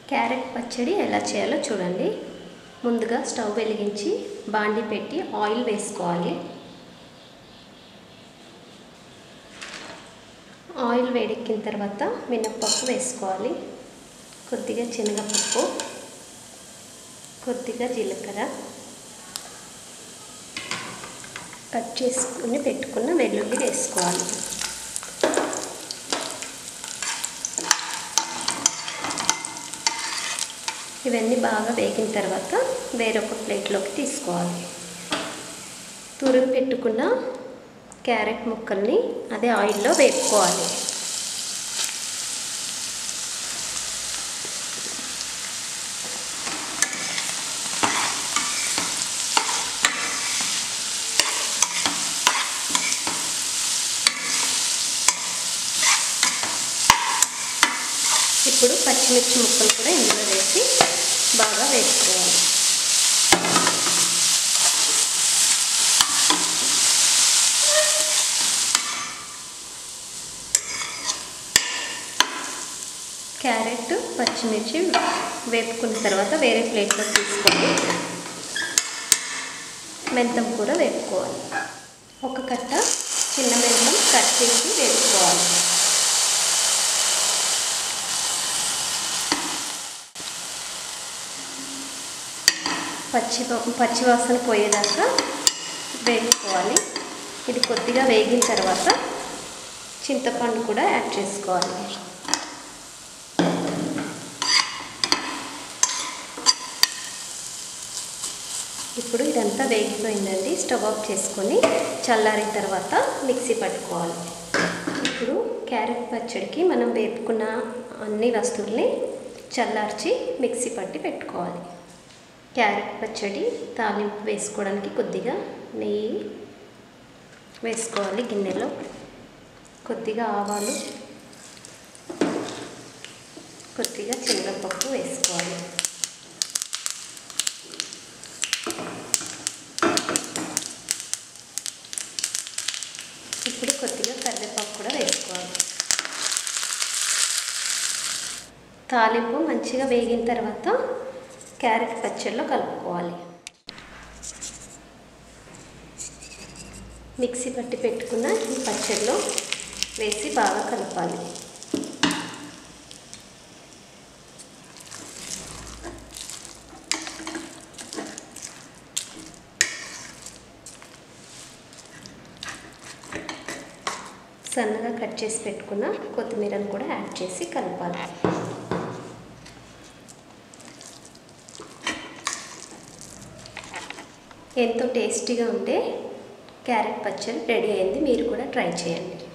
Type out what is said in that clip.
Carrot పచ్చడి ఎలా చేయాలో చూడండి. ముందుగా స్టవ్ వెలిగించి బాండి పెట్టి ఆయిల్ వేసుకోవాలి. ఆయిల్ వేడెక్కిన తర్వాత మినప్పప్పు వేసుకోవాలి, కొద్దిగా శనగపప్పు, కొద్దిగా జీలకర్ర, కట్ చేసుకుని పెట్టుకున్న వెల్లుల్లి వేసుకోవాలి. ఇవన్నీ బాగా వేగిన తర్వాత వేరొక ప్లేట్లోకి తీసుకోవాలి. తురిమి పెట్టుకున్న క్యారెట్ ముక్కల్ని అదే ఆయిల్లో వేపుకోవాలి. ఇప్పుడు పచ్చిమిర్చి ముక్కలు కూడా ఇందులో వేసి బాగా వేసుకోవాలి. క్యారెట్ పచ్చిమిర్చి వేపుకున్న తర్వాత వేరే ప్లేట్లో తీసుకొని మెంతం కూడా వేపుకోవాలి. ఒక కట్ట చిన్న మెంతం కట్ చేసి వేపుకోవాలి. పచ్చివాసన పోయేదాకా వేపుకోవాలి. ఇది కొద్దిగా వేగిన తర్వాత చింతపండు కూడా యాడ్ చేసుకోవాలి. ఇప్పుడు ఇదంతా వేగిపోయిందండి. స్టవ్ ఆఫ్ చేసుకొని చల్లారిన తర్వాత మిక్సీ పట్టుకోవాలి. ఇప్పుడు క్యారెట్ పచ్చడికి మనం వేపుకున్న అన్ని వస్తువుల్ని చల్లార్చి మిక్సీ పట్టి పెట్టుకోవాలి. క్యారెట్ పచ్చడి తాలింపు వేసుకోవడానికి కొద్దిగా నెయ్యి వేసుకోవాలి. గిన్నెలో కొద్దిగా ఆవాలు, కొద్దిగా శనగపప్పు వేసుకోవాలి. ఇప్పుడు కొద్దిగా కరివేపాకు కూడా వేసుకోవాలి. తాలింపు మంచిగా వేగిన తర్వాత క్యారెట్ పచ్చడిలో కలుపుకోవాలి. మిక్సీ పట్టి పెట్టుకున్న ఈ పచ్చడిలో వేసి బాగా కలపాలి. సన్నగా కట్ చేసి పెట్టుకున్న కొత్తిమీరను కూడా యాడ్ చేసి కలపాలి. ఎంతో టేస్టీగా ఉండే క్యారెట్ పచ్చడి రెడీ అయింది. మీరు కూడా ట్రై చేయండి.